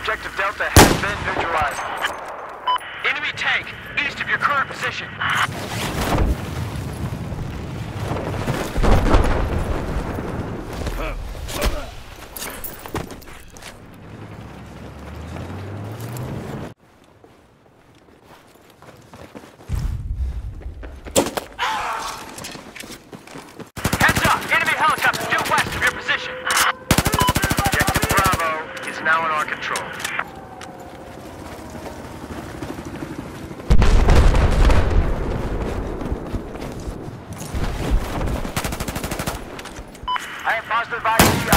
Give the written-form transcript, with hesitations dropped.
Objective Delta has been neutralized. Enemy tank, east of your current position. Heads up! Enemy helicopter due west of your position. Objective Bravo is now in our control. I have positive ID